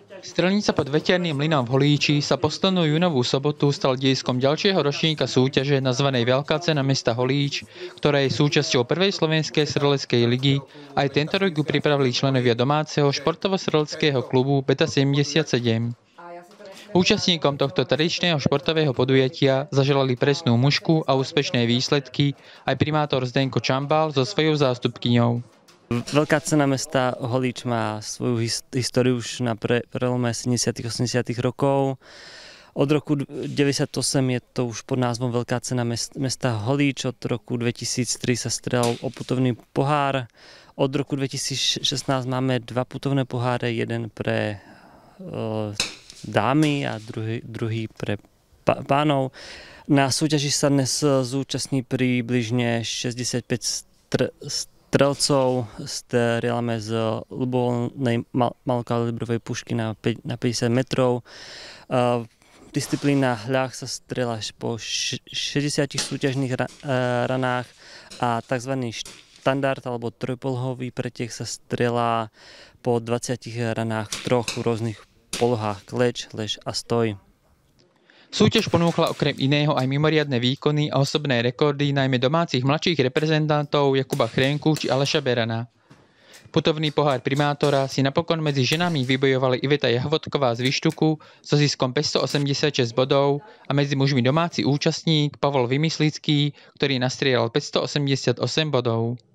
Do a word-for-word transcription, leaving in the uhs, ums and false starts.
Strelnica pod veterným mlynom v Holíči sa poslednú júnovú sobotu stal dejiskom ďalšieho ročníka súťaže nazvanej Veľká cena mesta Holíč, ktorá je súčasťou prvej slovenskej streleckej ligy. Aj tento rok ju pripravili členovia domáceho športovo-streleckého klubu Beta sedemdesiatsedem. Účastníkom tohto tradičného športového podujatia zaželali presnú mušku a úspešné výsledky aj primátor Zdenko Čambal so svojou zástupkyňou. Veľká cena mesta Holíč má svoju históriu už na pre, prelome sedemdesiatych a osemdesiatych rokov. Od roku deväťdesiatosem je to už pod názvom Veľká cena mesta Holíč. Od roku dvetisíctri sa strelal o putovný pohár. Od roku dvetisícšestnásť máme dva putovné poháre, jeden pre e, dámy a druhý, druhý pre pánov. Na súťaži sa dnes zúčastní približne šesťdesiatpäť str- strelcov. Strieľame z ľubovoľnej mal- malokalibrovej pušky na, päť, na päťdesiat metrov. Uh, disciplína hľah sa strieľa až po šesťdesiatich súťažných ra- uh, ranách a tzv. Štandard alebo trojpolohový pretieh sa strieľa po dvadsiatich ranách v troch rôznych polohách: kleč, lež a stoj. Súťaž ponúkla okrem iného aj mimoriadne výkony a osobné rekordy najmä domácich mladších reprezentantov Jakuba Chrenku či Aleša Berana. Putovný pohár primátora si napokon medzi ženami vybojovali Iveta Jahvodková z Vyštuku so ziskom päťstoosemdesiatšesť bodov a medzi mužmi domáci účastník Pavol Vymyslický, ktorý nastrieľal päťstoosemdesiatosem bodov.